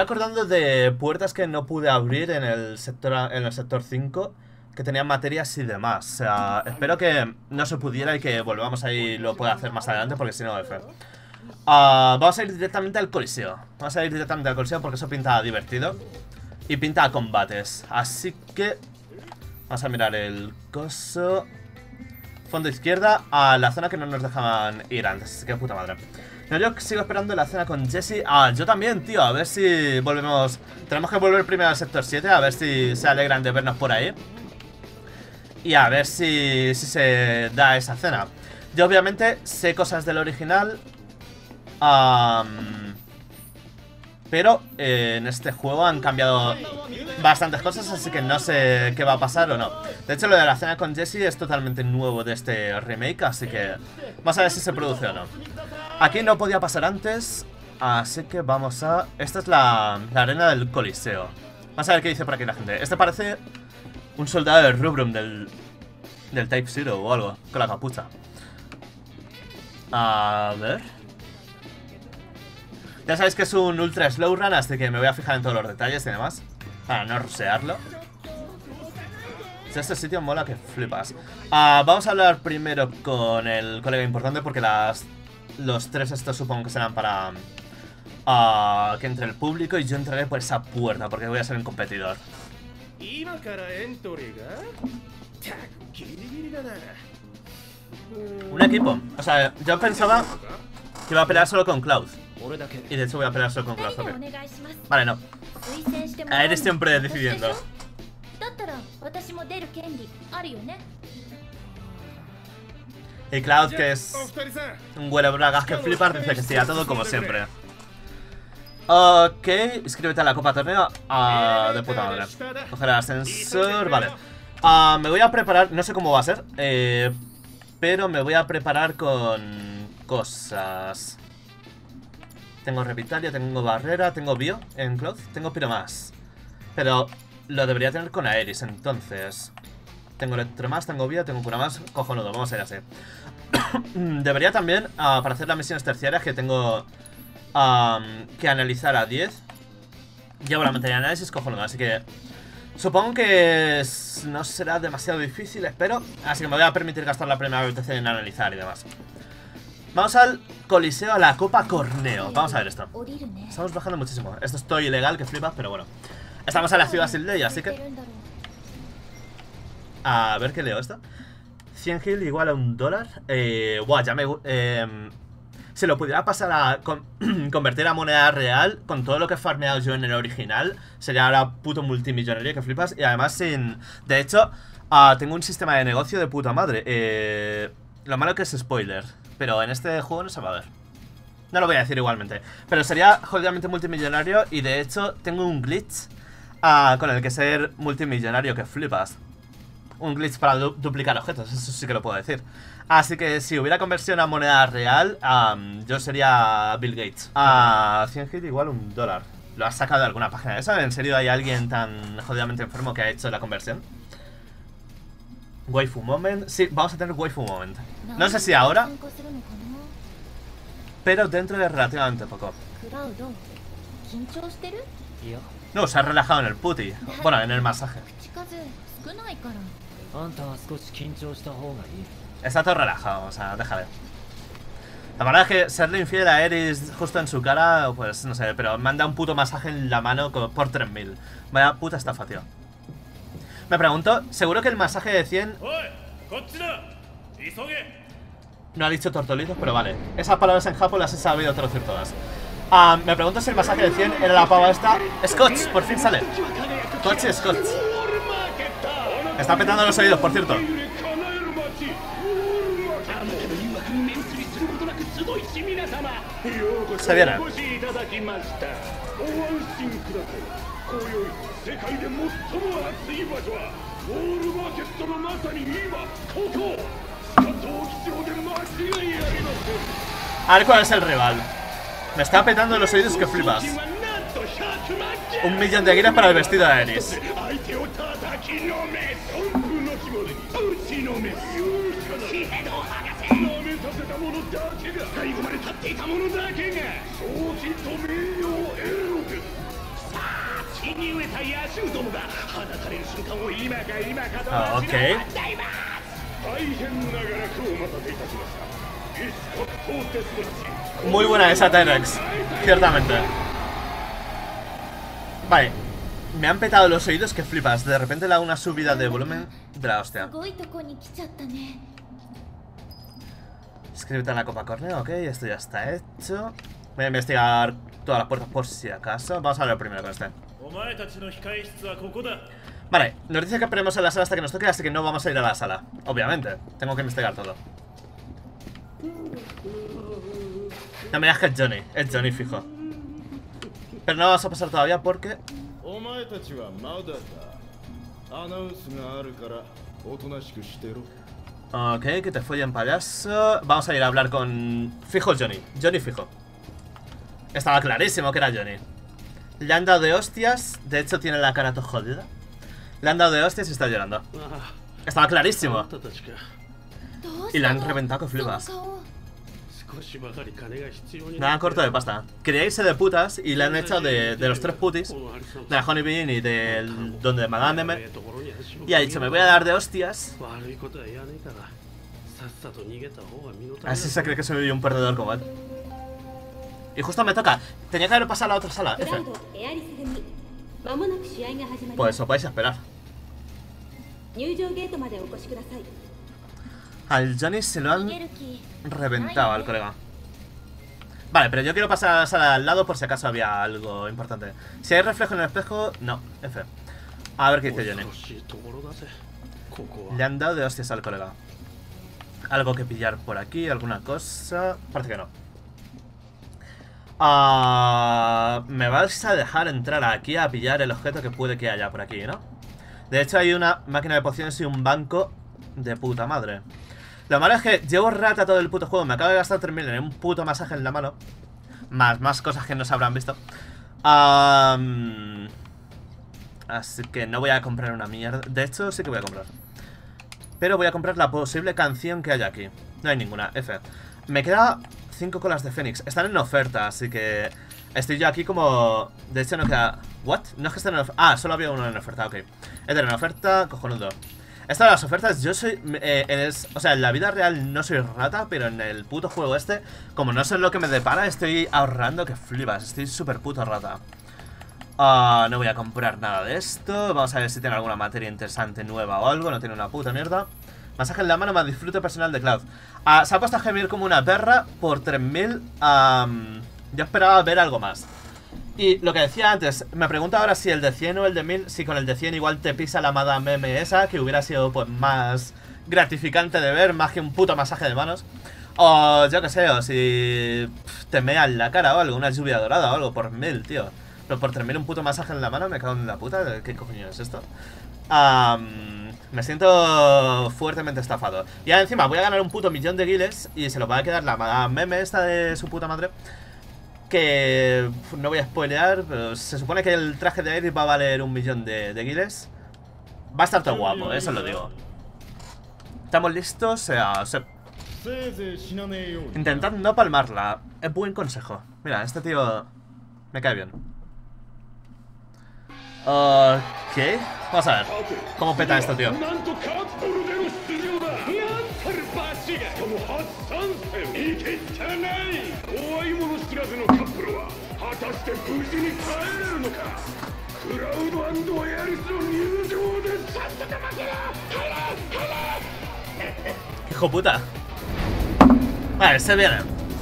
acordando de puertas que no pude abrir en el sector 5, que tenían materias y demás. O sea, espero que no se pudiera y que volvamos ahí y lo pueda hacer más adelante, porque si no, F. Vamos a ir directamente al coliseo. Vamos a ir directamente al coliseo porque eso pinta divertido. Y pinta a combates. Así que vamos a mirar el coso. Fondo izquierda, a la zona que no nos dejaban ir antes. Así que puta madre. No, yo sigo esperando la cena con Jesse. Yo también, tío. A ver si volvemos. Tenemos que volver primero al sector 7. A ver si se alegran de vernos por ahí. Y a ver si se da esa cena. Yo obviamente sé cosas del original. Pero en este juego han cambiado bastantes cosas, así que no sé qué va a pasar o no. De hecho, lo de la cena con Jesse es totalmente nuevo de este remake, así que vamos a ver si se produce o no. Aquí no podía pasar antes, así que vamos a... Esta es la arena del coliseo. Vamos a ver qué dice por aquí la gente. Este parece un soldado de Rubrum del Type 0 o algo, con la capucha. A ver... Ya sabéis que es un ultra slow run, así que me voy a fijar en todos los detalles y demás, para no rusearlo. Este sitio mola que flipas. Vamos a hablar primero con el colega importante, porque los tres estos supongo que serán para que entre el público, y yo entraré por esa puerta porque voy a ser un competidor. Un equipo. O sea, yo pensaba que iba a pelear solo con Cloud. Y de hecho voy a pelear solo con Cloud. Okay. Vale, no. Eres siempre decidiendo. Y Cloud, que es un huele bragas que flipas, dice que sí a todo como siempre. Ok, inscríbete a la Copa Torneo. De puta madre. Coger el ascensor, vale. Me voy a preparar, no sé cómo va a ser, pero me voy a preparar con cosas. Tengo Revitalia, tengo Barrera, tengo Bio en Cloud, tengo Pyromass. Pero lo debería tener con Aeris, entonces. Tengo Electromass, tengo Bio, tengo Pyromass, cojonudo, vamos a ir así. Debería también, para hacer las misiones terciarias, que tengo que analizar a 10. Llevo la materia de análisis, cojonudo, así que supongo que no será demasiado difícil, espero. Así que me voy a permitir gastar la primera BTC en analizar y demás. Vamos al coliseo, a la Copa Corneo. Vamos a ver esto. Estamos bajando muchísimo. Esto es todo ilegal, que flipas, pero bueno. Estamos en la ciudad sin ley, así que... A ver qué leo esto. 100 gil igual a $1. Buah, ya me... si lo pudiera pasar a convertir a moneda real, con todo lo que he farmeado yo en el original, sería ahora puto multimillonario, que flipas. Y además sin... De hecho, tengo un sistema de negocio de puta madre. Lo malo que es spoiler, pero en este juego no se va a ver. No lo voy a decir igualmente, pero sería jodidamente multimillonario. Y de hecho tengo un glitch con el que ser multimillonario que flipas. Un glitch para duplicar objetos, eso sí que lo puedo decir. Así que si hubiera conversión a moneda real, yo sería Bill Gates. 100 hit igual $1. ¿Lo has sacado de alguna página de eso? ¿En serio hay alguien tan jodidamente enfermo que ha hecho la conversión? Waifu Moment. Sí, vamos a tener Waifu Moment. No sé si ahora, pero dentro de relativamente poco. No, se ha relajado en el puti. Bueno, en el masaje. Está todo relajado, o sea, déjale. La verdad es que serle infiel a Eris justo en su cara, pues no sé, pero manda un puto masaje en la mano por 3000. Vaya puta estafa, tío. Me pregunto, seguro que el masaje de 100... No ha dicho tortolitos, pero vale. Esas palabras en Japón las he sabido traducir todas. Me pregunto si el masaje de 100 era la pava esta. Scotch, por fin sale. Coche Scotch. Está petando los oídos, por cierto. Se viene. A ver cuál es el rival. Me está petando los oídos que flipas. 1.000.000 de guiras para el vestido de Aeris. Ah, ok. Muy buena esa T-Rex, ciertamente. Vale, me han petado los oídos que flipas. De repente le hago una subida de volumen de la hostia. Escríbete en la copa Corneo, ok, esto ya está hecho. Voy a investigar todas las puertas por si acaso. Vamos a ver primero con este. Vale, nos dice que esperemos en la sala hasta que nos toque, así que no vamos a ir a la sala. Obviamente, tengo que investigar todo. No me digas que es Johnny fijo. Pero no vamos a pasar todavía porque... Ok, que te follen payaso. Vamos a ir a hablar con... Fijo Johnny fijo. Estaba clarísimo que era Johnny. Le han dado de hostias. De hecho tiene la cara todo jodida. Le han dado de hostias y está llorando. Estaba clarísimo. Y le han reventado que flipas. Nada corto de pasta. Quería irse de putas y le han echado de los 3 putis, de la Honey Bean y del donde Madame Meme. Y ha dicho, me voy a dar de hostias. Así se cree que soy un perdedor como él. Y justo me toca. Tenía que haber pasado a la otra sala, F. Pues os vais a esperar. Al Johnny se lo han reventado al colega. Vale, pero yo quiero pasar a la sala al lado por si acaso había algo importante. Si hay reflejo en el espejo, no, F. A ver qué dice Johnny. Le han dado de hostias al colega. Algo que pillar por aquí, alguna cosa. Parece que no. Me vais a dejar entrar aquí a pillar el objeto que puede que haya por aquí, ¿no? De hecho hay una máquina de pociones y un banco de puta madre. Lo malo es que llevo rata todo el puto juego. Me acabo de gastar 3.000 en un puto masaje en la mano. Más cosas que no se habrán visto. Así que no voy a comprar una mierda. De hecho sí que voy a comprar. Pero voy a comprar la posible canción que haya aquí. No hay ninguna, F. Me queda 5 colas de Fénix. Están en oferta, así que... Estoy yo aquí como... De hecho no queda... ¿What? No es que estén en oferta. Ah, solo había uno en oferta, ok. Este en oferta, cojonudo. Estas las ofertas, yo soy... o sea, en la vida real no soy rata, pero en el puto juego este, como no sé lo que me depara, estoy ahorrando que flipas. Estoy súper puto rata. No voy a comprar nada de esto. Vamos a ver si tiene alguna materia interesante nueva o algo. No tiene una puta mierda. Masaje en la mano más disfrute personal de Cloud. Se ha puesto a gemir como una perra por 3.000. Yo esperaba ver algo más. Y lo que decía antes, me pregunto ahora si el de 100 o el de 1000, si con el de 100 igual te pisa la Madame Meme esa, que hubiera sido pues más gratificante de ver, más que un puto masaje de manos. O yo que sé, o si te mea en la cara o algo, una lluvia dorada o algo, por 1000, tío. Pero por 3000 un puto masaje en la mano, me cago en la puta, ¿qué coño es esto? Me siento fuertemente estafado. Y encima voy a ganar un puto millón de guiles y se lo va a quedar la Madame Meme esta de su puta madre. Que no voy a spoilear, pero se supone que el traje de Iris va a valer 1 millón de guiles. Va a estar todo guapo, eso lo digo. ¿Estamos listos? Intentad no palmarla. Es buen consejo. Mira, este tío me cae bien. Ok, vamos a ver cómo peta esto, tío. Hijo puta. Vale, se viene.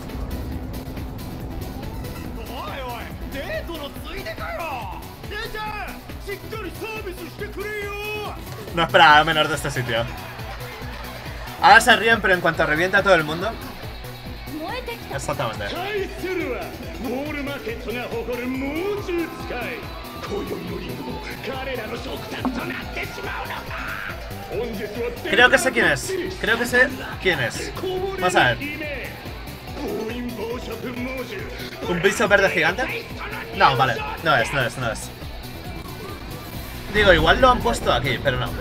No esperaba menos de este sitio. Ahora se ríen, pero en cuanto revienta a todo el mundo. Exactamente. Creo que sé quién es. Creo que sé quién es. Vamos a ver. ¿Un bicho verde gigante? No, vale. No es. Digo, igual lo han puesto aquí, pero no.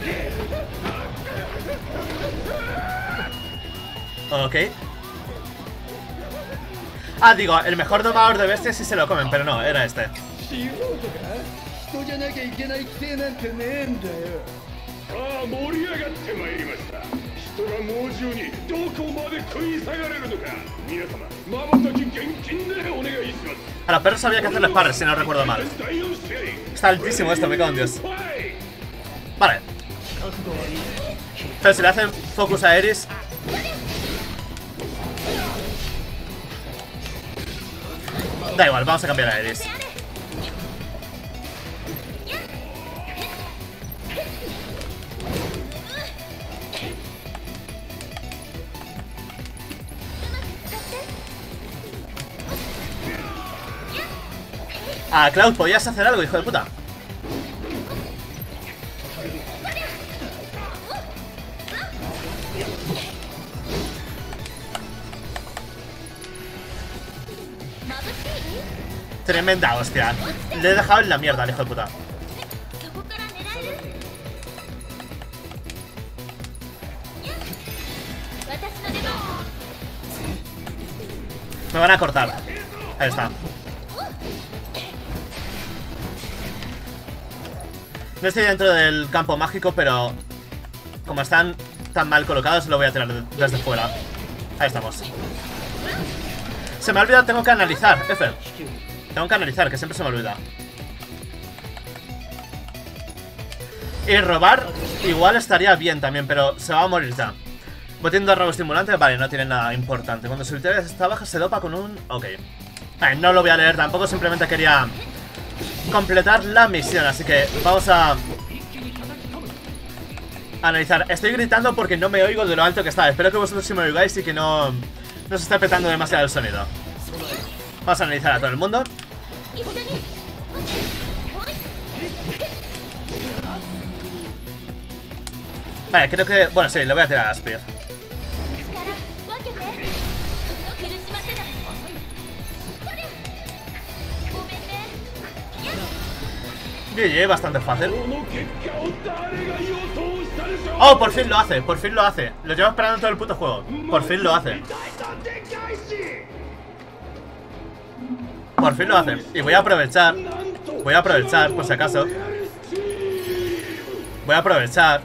Ok. Digo, el mejor domador de bestias sí se lo comen, pero no, era este. A los perros había que hacerles pares, si no recuerdo mal. Está altísimo esto, me cago en Dios. Vale. Pero si le hacen focus a Eris... Da igual, vamos a cambiar a Eris. Ah, Cloud, ¿podías hacer algo, hijo de puta? Tremenda hostia. Le he dejado en la mierda al hijo de puta. Me van a cortar. Ahí está. No estoy dentro del campo mágico, pero como están tan mal colocados, lo voy a tirar desde fuera. Ahí estamos. Se me ha olvidado, tengo que analizar, F. Tengo que analizar, que siempre se me olvida. Y robar igual estaría bien también, pero se va a morir ya. Botín de robo estimulante, vale, no tiene nada importante. Cuando su utilidad está baja se dopa con un... Ok. Vale, no lo voy a leer tampoco, simplemente quería completar la misión, así que vamos a analizar. Estoy gritando porque no me oigo de lo alto que está. Espero que vosotros sí me oigáis y que no se esté petando demasiado el sonido. Vamos a analizar a todo el mundo. Vale, creo que... Bueno, sí, le voy a tirar a Spear. GG, bastante fácil. Oh, por fin lo hace, por fin lo hace. Lo llevo esperando todo el puto juego. Por fin lo hace. Por fin lo hace. Y voy a aprovechar, por si acaso. Voy a aprovechar.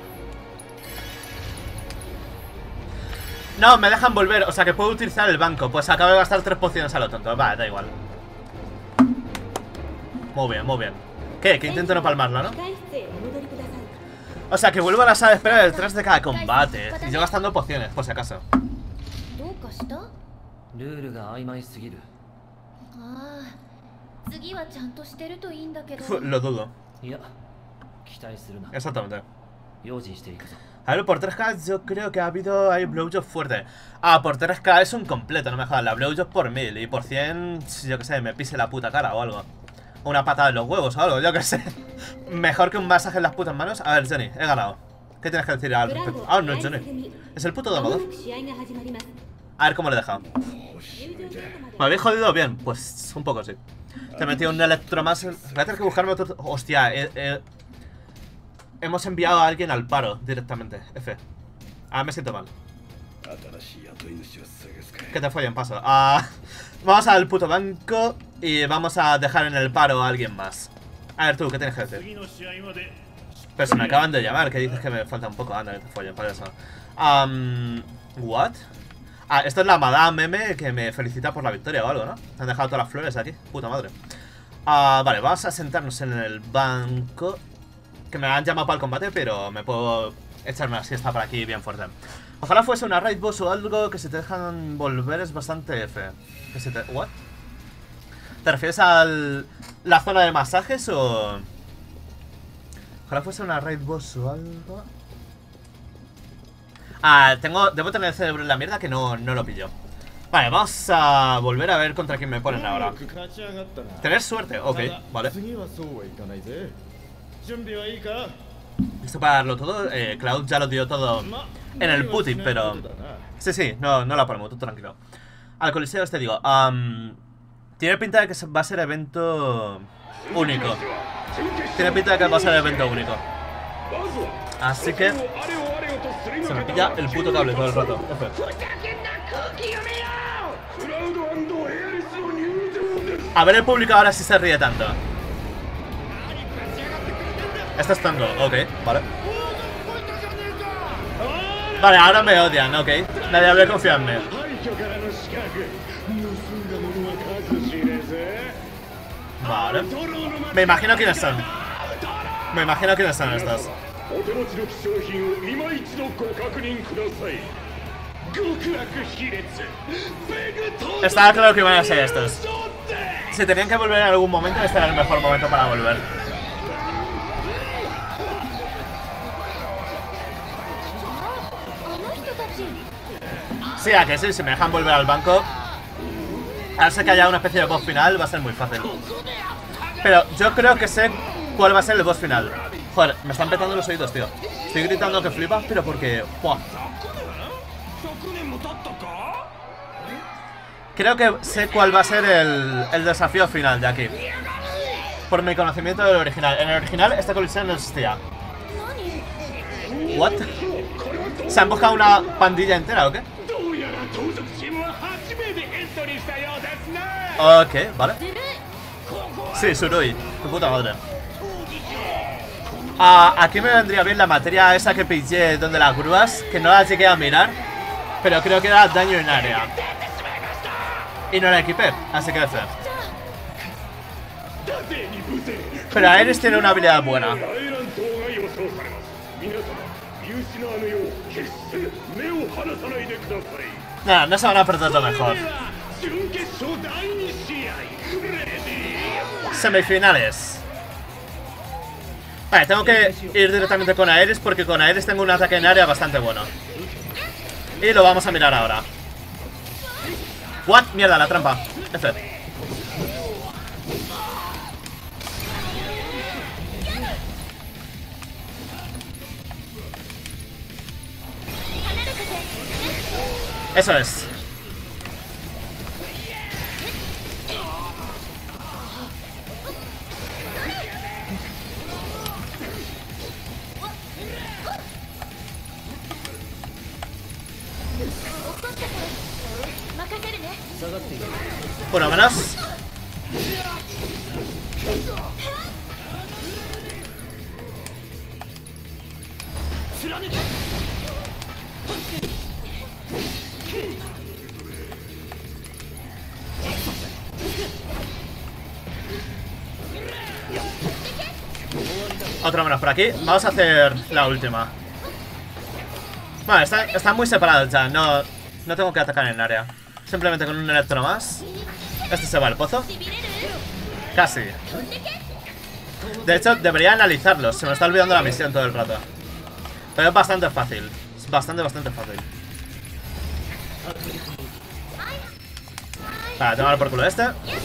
No, me dejan volver, o sea que puedo utilizar el banco. Pues acabo de gastar 3 pociones a lo tonto. Vale, da igual. Muy bien, muy bien. ¿Qué? Que intento no palmarla, ¿no? O sea que vuelvo a la sala de espera detrás de cada combate. Y yo gastando pociones, por si acaso. Lo dudo. Exactamente. A ver, por 3K yo creo que ha habido ahí blowjob fuerte. Ah, por 3K es un completo, no me jodas. La blowjob por 1000 y por 100, yo que sé, me pise la puta cara o algo. Una patada en los huevos o algo, yo que sé. Mejor que un masaje en las putas manos. A ver, Johnny, he ganado. ¿Qué tienes que decir al respecto? Ah, no es Johnny. Es el puto domador. A ver cómo le he dejado. ¿Me habéis jodido? Bien, pues un poco sí. Te he metido un electro más. Voy a tener que buscarme otro... Hostia, hemos enviado a alguien al paro directamente. F. Ah, me siento mal. Que te follen, paso. Vamos al puto banco y vamos a dejar en el paro a alguien más. A ver tú, ¿qué tienes que decir? Pero se me acaban de llamar, que dices que me falta un poco. Anda, que te follen, para eso. ¿What? Ah, esto es la Madame M que me felicita por la victoria o algo, ¿no? Han dejado todas las flores aquí, puta madre. Vale, vamos a sentarnos en el banco. Que me han llamado para el combate, pero me puedo echarme una siesta por aquí bien fuerte. Ojalá fuese una raid boss o algo que se te dejan volver, es bastante F. Que se te... ¿What? ¿Te refieres a la zona de masajes o...? Ojalá fuese una raid boss o algo... debo tener el cerebro en la mierda que no lo pillo. Vale, vamos a volver a ver contra quién me ponen ahora. Tener suerte, ok, vale. Listo para darlo todo. Cloud ya lo dio todo en el putin, pero... Sí, no la ponemos, tú tranquilo. Al coliseo te digo, tiene pinta de que va a ser evento único. Tiene pinta de que va a ser evento único. Así que... se me pilla el puto cable todo el rato. A ver el público ahora si se ríe tanto. Este es Tango, ok, vale. Vale, ahora me odian, ok. Nadie habría confiado en mí. Vale. Me imagino quiénes son. Me imagino quiénes son estos. Estaba claro que iban a ser estos. Si tenían que volver en algún momento, este era el mejor momento para volver. Sí, a que sí, si me dejan volver al banco, al ser que haya una especie de boss final, va a ser muy fácil. Pero yo creo que sé cuál va a ser el boss final. Joder, me están petando los oídos, tío. Estoy gritando que flipas, pero porque... ¡buah! Creo que sé cuál va a ser el desafío final de aquí. Por mi conocimiento del original. En el original esta colisión no existía. ¿What? ¿Se han buscado una pandilla entera o qué? Ok, vale. Sí, Surui, tu puta madre. Aquí me vendría bien la materia esa que pillé donde las grúas, que no la llegué a mirar, pero creo que era daño en área. Y no la equipé, así que F. Pero Aeris tiene una habilidad buena. No, no se van a perder lo mejor. Semifinales. Vale, tengo que ir directamente con Aeris porque con Aeris tengo un ataque en área bastante bueno. Y lo vamos a mirar ahora. What? Mierda, la trampa. F. Eso es. Por lo menos. Otro menos por aquí. Vamos a hacer la última. Vale, están muy separados ya. No tengo que atacar en el área. Simplemente con un electro más. Este se va al pozo. Casi. De hecho, debería analizarlos. Se me está olvidando la misión todo el rato. Pero es bastante fácil. Es bastante fácil. Vale, tomar por culo este.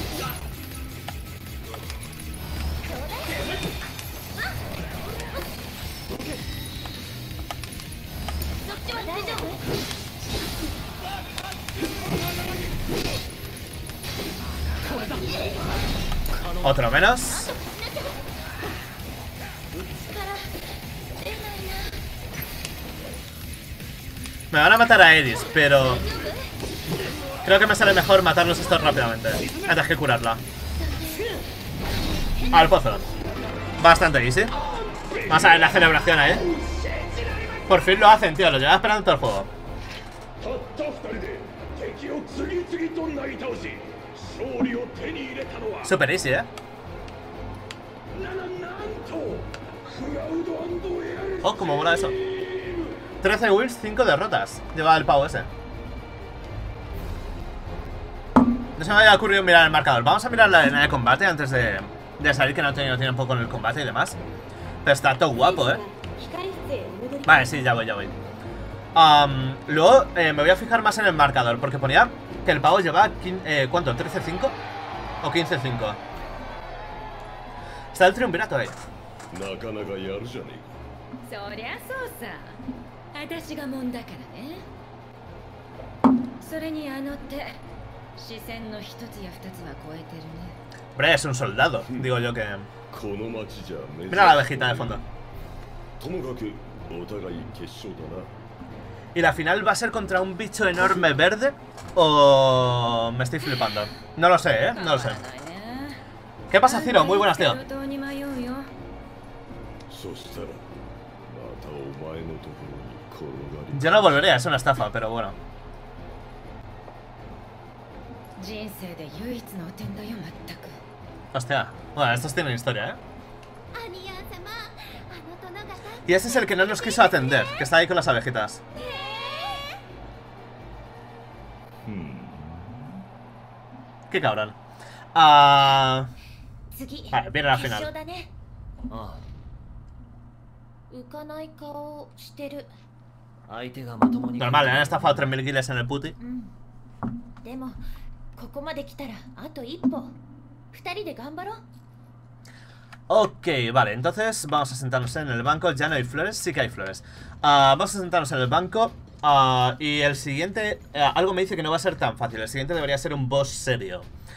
Otro menos. Me van a matar a Aeris, pero creo que me sale mejor matarlos estos rápidamente antes que curarla. Al pozo. Bastante easy. Vamos a ver la celebración ahí. Por fin lo hacen, tío. Lo llevaba esperando todo el juego. Super easy, Oh, como mola eso. 13 wins, 5 derrotas. Lleva el pavo ese. No se me había ocurrido mirar el marcador. Vamos a mirar la arena de combate antes de salir, que no he tenido tiempo con el combate y demás. Pero está todo guapo, Vale, sí, ya voy. Luego me voy a fijar más en el marcador, porque ponía que el pavo lleva ¿cuánto? ¿13-5? ¿O 15-5? Está el triunvirato ahí. Hombre, es un soldado, digo yo que... Mira la abejita de fondo. ¿Y la final va a ser contra un bicho enorme verde? ¿O me estoy flipando? No lo sé, no lo sé. ¿Qué pasa, Ciro? Muy buenas, tío. Yo no volvería, es una estafa, pero bueno. Hostia, bueno, estos tienen historia, ¿eh? Y ese es el que no nos quiso atender, que está ahí con las abejitas. Qué cabrón. Vale, viene la final. Normal, le han estafado 3000 guiles en el puti. Ok, vale, entonces vamos a sentarnos en el banco. Ya no hay flores, sí que hay flores. Vamos a sentarnos en el banco. Y el siguiente, algo me dice que no va a ser tan fácil. El siguiente debería ser un boss serio.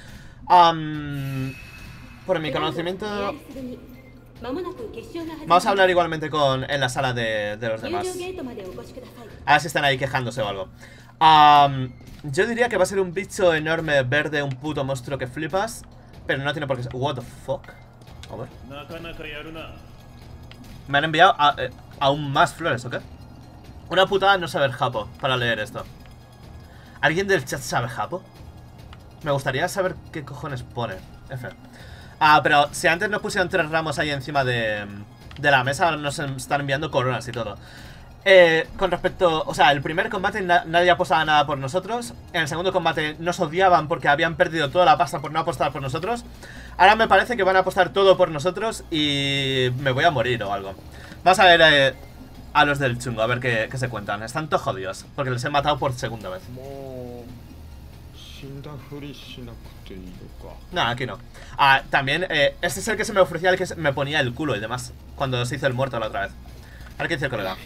Por mi conocimiento, vamos a hablar igualmente en la sala de los demás. A ver si están ahí quejándose o algo. Yo diría que va a ser un bicho enorme verde, un puto monstruo que flipas. Pero no tiene por qué ser. What the fuck. A ver. Me han enviado aún más flores, ¿ok? Una putada no saber japo para leer esto. ¿Alguien del chat sabe japo? Me gustaría saber qué cojones pone. F. Pero si antes nos pusieron 3 ramos ahí encima de la mesa, ahora nos están enviando coronas y todo. Con respecto... O sea, el primer combate nadie apostaba nada por nosotros. En el segundo combate nos odiaban porque habían perdido toda la pasta por no apostar por nosotros. Ahora me parece que van a apostar todo por nosotros y me voy a morir o algo. Vamos a ver a los del chungo, a ver qué se cuentan. Están todos jodidos porque les he matado por segunda vez. No, aquí no. También, este es el que se me ofrecía, el que me ponía el culo y demás cuando se hizo el muerto la otra vez. A ver qué dice el colega.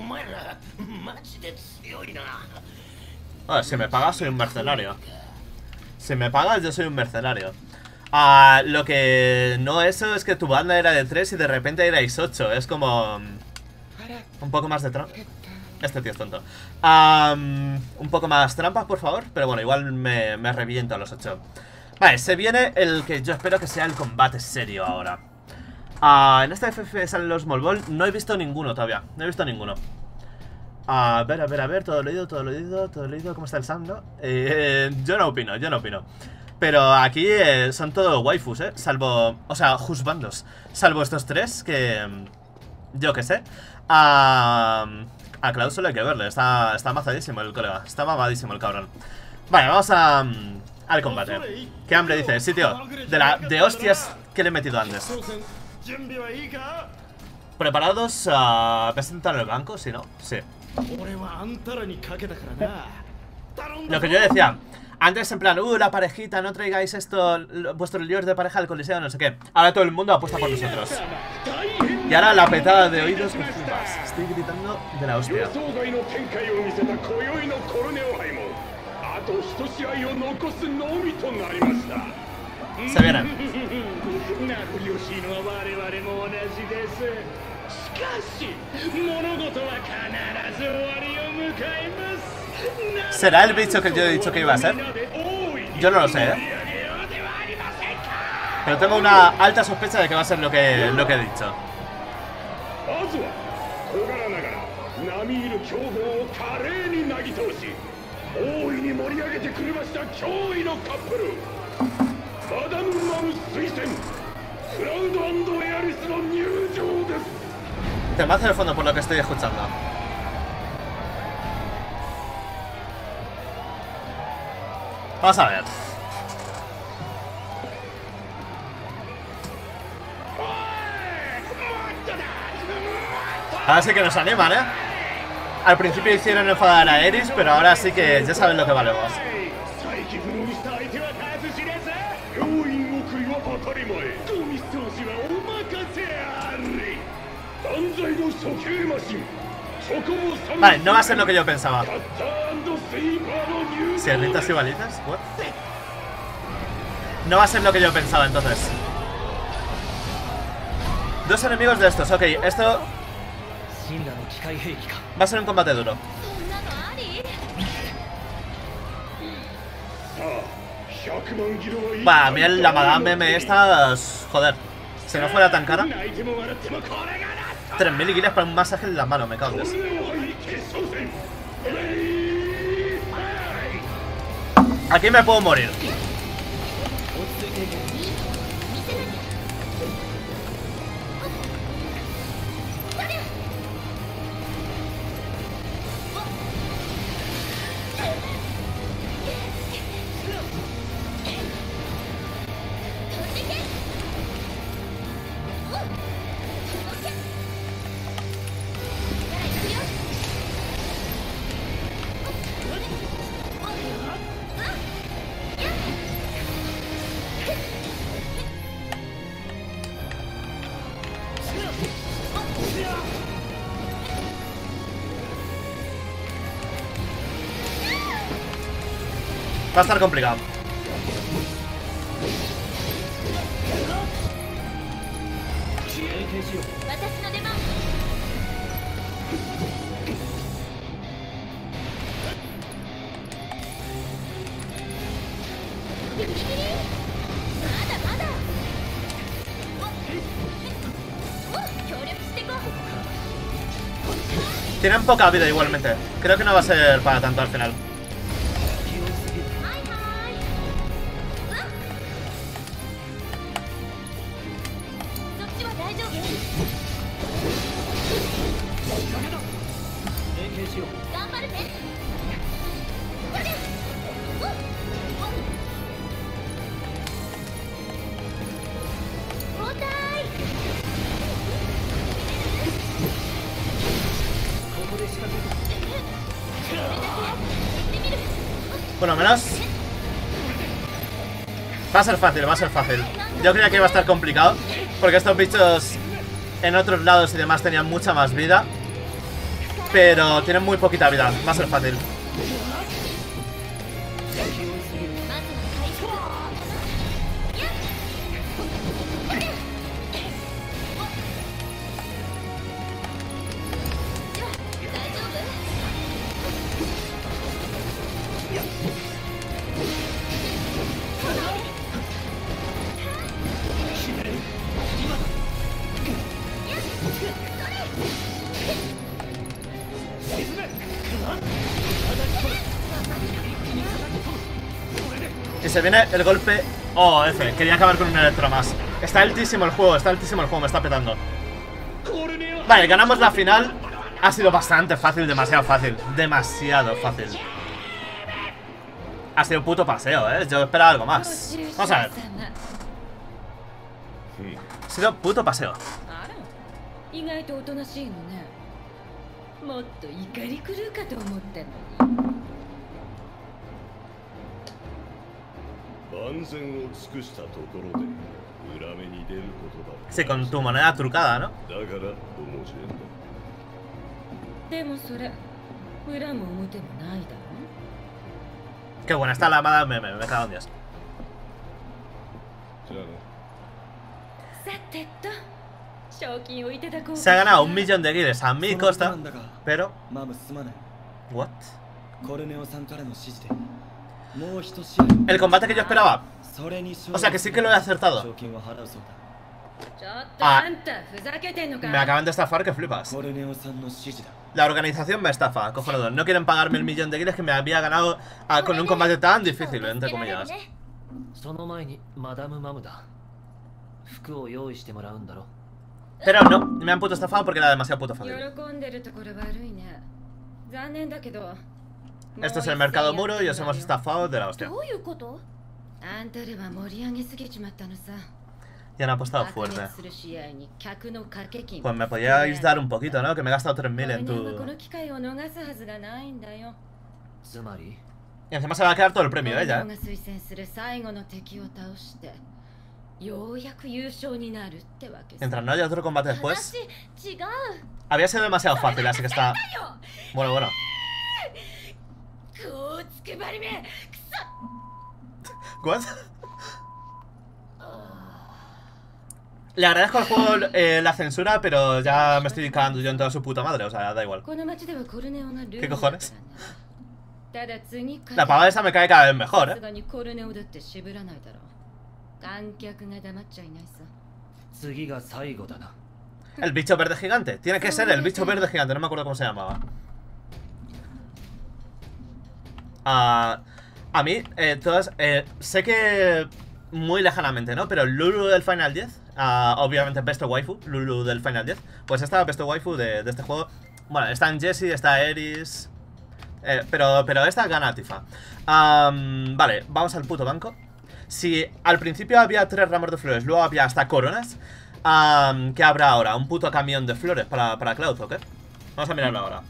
Si me pagas soy un mercenario. Si me pagas yo soy un mercenario. Lo que no eso es que tu banda era de 3 y de repente erais 8. Es como... un poco más de trampa. Este tío es tonto. Un poco más trampas, por favor. Pero bueno, igual me reviento a los 8. Vale, se viene el que yo espero que sea el combate serio ahora. En esta FF salen los Small Ball. No he visto ninguno todavía. No he visto ninguno. A ver. Todo leído. ¿Cómo está el sound, no? Yo no opino. Pero aquí son todos waifus, salvo... O sea, juzbandos. Salvo estos 3 que... yo qué sé. A Cloud solo hay que verle. Está amazadísimo el colega. Está mamadísimo el cabrón. Vale, vamos al combate. ¿Qué hambre dice? Sí, tío. De hostias que le he metido antes. ¿Preparados a presentar el banco? Si no, sí. Lo que yo decía antes, en plan, la parejita, no traigáis esto, vuestros líos de pareja al coliseo, no sé qué. Ahora todo el mundo apuesta por nosotros. Y ahora la petada de oídos que flipas. Estoy gritando de la hostia. Se vienen. ¿Será el bicho que yo he dicho que iba a ser? Yo no lo sé, pero tengo una alta sospecha de que va a ser lo que he dicho. Te me hace el fondo por lo que estoy escuchando. Vamos a ver. Ahora sí que nos animan, Al principio hicieron enfadar a Eris, pero ahora sí que ya saben lo que valemos. Vale, no va a ser lo que yo pensaba. ¿Sierritas y balizas? ¿What? No va a ser lo que yo pensaba entonces. 2 enemigos de estos, ok, esto va a ser un combate duro. Va, a mí la Madame M esta, joder, si no fuera tan cara. 3000 guilas para un masaje en la mano, me cago en Dios. Aquí me puedo morir. Va a estar complicado. Tienen poca vida igualmente. Creo que no va a ser para tanto al final. Bueno, menos. Va a ser fácil, va a ser fácil. Yo creía que iba a estar complicado, porque estos bichos en otros lados y demás tenían mucha más vida, pero tienen muy poquita vida. Va a ser fácil. Y se viene el golpe. Oh, F, quería acabar con un electro más. Está altísimo el juego, me está petando. Vale, ganamos la final. Ha sido bastante fácil, demasiado fácil. Demasiado fácil. Ha sido un puto paseo, yo esperaba algo más. Vamos a ver. Ha sido un puto paseo. Sí, con tu moneda trucada, ¿no? Qué buena está la amada meme, me cago en Dios. Se ha ganado 1 millón de guiles a mi costa, pero... ¿What? El combate que yo esperaba. O sea que sí que lo he acertado. Me acaban de estafar, que flipas. La organización me estafa, cojonudo. No quieren pagarme el 1 millón de guiles que me había ganado con un combate tan difícil, entre comillas. Pero no, me han puto estafado porque era demasiado puto fácil. Esto es el mercado muro y os hemos estafado de la hostia. Ya han apostado fuerte. Pues me podíais dar un poquito, ¿no? Que me he gastado 3000 en tu... Y encima se va a quedar todo el premio, ella, Mientras no haya otro combate después. Había sido demasiado fácil, así que está... Bueno. ¿What? Le agradezco al juego la censura, pero ya me estoy cagando yo en toda su puta madre, o sea, da igual. ¿Qué cojones? La pava esa me cae cada vez mejor, El bicho verde gigante. Tiene que ser el bicho verde gigante. No me acuerdo cómo se llamaba. A mí, sé que muy lejanamente, ¿no? Pero Lulu del Final 10, obviamente Best of Waifu, Lulu del Final 10, pues esta Best of Waifu de este juego. Bueno, está en Jessie, está Eris, pero esta gana a Tifa. Vale, vamos al puto banco. Si al principio había 3 ramos de flores, luego había hasta coronas, ¿qué habrá ahora? ¿Un puto camión de flores para Cloud o qué? Vamos a mirarlo ahora.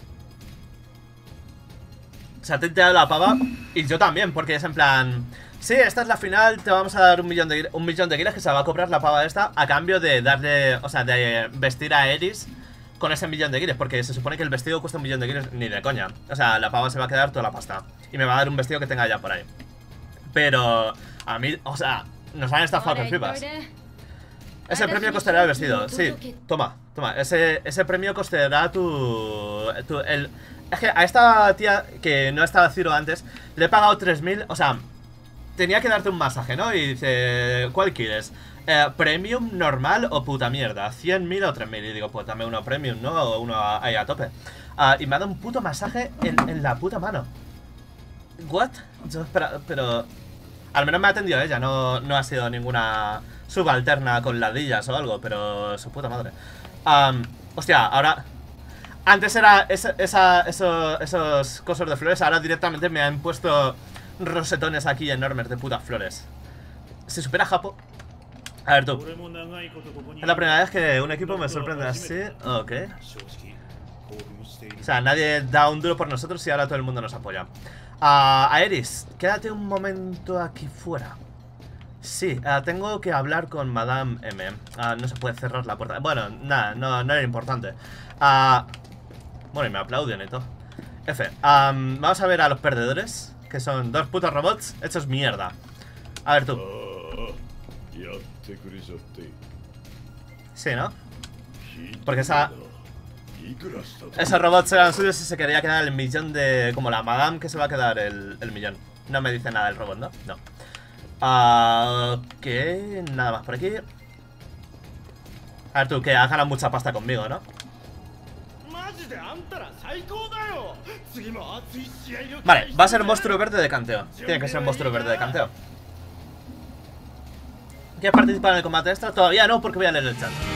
Se ha tinteado la pava. Y yo también, porque es en plan... Sí, esta es la final, te vamos a dar un millón de guiras que se va a cobrar la pava esta a cambio de darle... O sea, de vestir a Eris con ese millón de guiras, porque se supone que el vestido cuesta un millón de guiras, ni de coña. O sea, la pava se va a quedar toda la pasta. Y me va a dar un vestido que tenga ya por ahí. Pero... A mí, o sea, nos han estafado que flipas. Ese premio costará el vestido. Sí, toma. Ese premio costará Es que a esta tía, que no estaba Ciro antes, le he pagado 3.000, o sea, tenía que darte un masaje, ¿no? Y dice, ¿cuál quieres? ¿Premium, normal o puta mierda? ¿100.000 o 3.000? Y digo, pues dame uno premium, ¿no? O uno ahí a tope. Y me ha dado un puto masaje en la puta mano. ¿What? Yo, espera, pero... Al menos me ha atendido ella, no ha sido ninguna subalterna con ladillas o algo, pero su puta madre. Hostia, ahora... Antes era esos cosos de flores, ahora directamente me han puesto rosetones aquí enormes de putas flores. ¿Se supera Japo? A ver tú. Es la primera vez que un equipo me sorprende así. Ok. O sea, nadie da un duro por nosotros y ahora todo el mundo nos apoya. A Eris, quédate un momento aquí fuera. Sí, tengo que hablar con Madame M. No se puede cerrar la puerta. Bueno, nada, no era importante. Bueno, y me aplauden y todo. F. Vamos a ver a los perdedores, que son 2 putos robots hechos mierda. A ver tú. Sí, ¿no? Porque esos robots eran suyos y se quería quedar el millón de... Como la Madame que se va a quedar el millón. No me dice nada el robot, ¿no? No. Ok, nada más por aquí. A ver tú, que has ganado mucha pasta conmigo, ¿no? Vale, va a ser monstruo verde de canteo. Tiene que ser monstruo verde de canteo. ¿Quieres participar en el combate extra? Todavía no, porque voy a leer el chat.